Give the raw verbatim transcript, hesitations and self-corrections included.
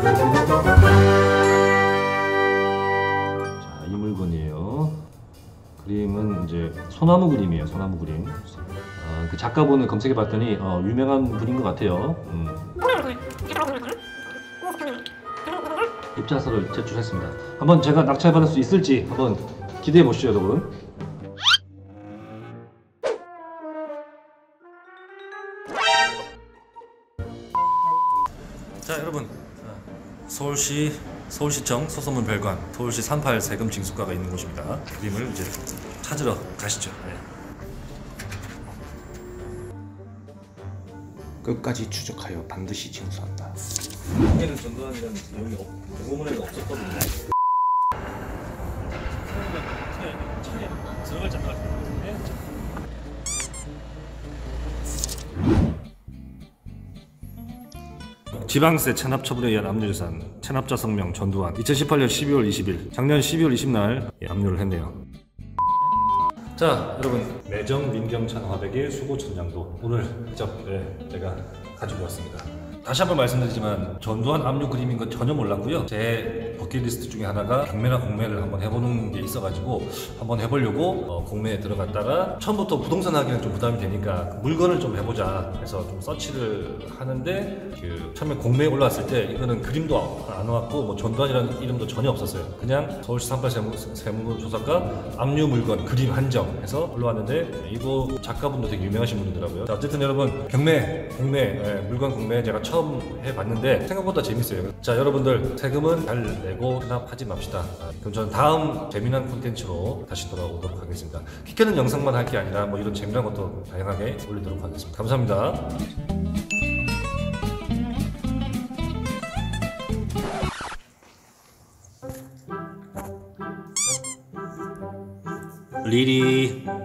자, 이 물건이에요. 그림은 이제 소나무 그림이에요. 소나무 그림. 어, 그 작가분을 검색해봤더니 어, 유명한 분인 것 같아요. 음. 입자서를 제출했습니다. 한번 제가 낙찰받을 수 있을지 한번 기대해 보시죠, 여러분. 자, 여러분, 서울시 서울시청 소소문 별관 서울시 삼십팔 세금 징수과가 있는 곳입니다. 그림을 이제 찾으러 가시죠. 네. 끝까지 추적하여 반드시 징수한다. 공매를 전도하는 내용이 공고문에는 없었거든요. 들어갈 장까지. 지방세 체납 처분에 의한 압류재산 체납자 성명 전두환 이천십팔 년 십이월 이십일 작년 십이월 이십날 예, 압류를 했네요. 자, 여러분, 매정 민경찬 화백의 수고 천장도 오늘 직접 네, 제가 가지고 왔습니다. 다시 한번 말씀드리지만 전두환 압류 그림인 건 전혀 몰랐고요. 제 버킷리스트 중에 하나가 경매나 공매를 한번 해보는 게 있어가지고 한번 해보려고 어, 공매에 들어갔다가 처음부터 부동산 하기는 좀 부담이 되니까 물건을 좀 해보자 해서 좀 서치를 하는데 그 처음에 공매에 올라왔을 때 이거는 그림도 안 왔고 뭐 전두환이라는 이름도 전혀 없었어요. 그냥 서울시 삼십팔 세무, 세무조사과 압류 물건 그림 한정 해서 올라왔는데 이거 작가분도 되게 유명하신 분이더라고요. 자, 어쨌든 여러분, 경매, 공매, 예, 물건 공매 제가 처음 해봤는데 생각보다 재밌어요. 자, 여러분들 세금은 잘 내고 체납하지 맙시다. 아, 그럼 저는 다음 재미난 콘텐츠로 다시 돌아오도록 하겠습니다. 키켜는 영상만 할 게 아니라 뭐 이런 재미난 것도 다양하게 올리도록 하겠습니다. 감사합니다. 리리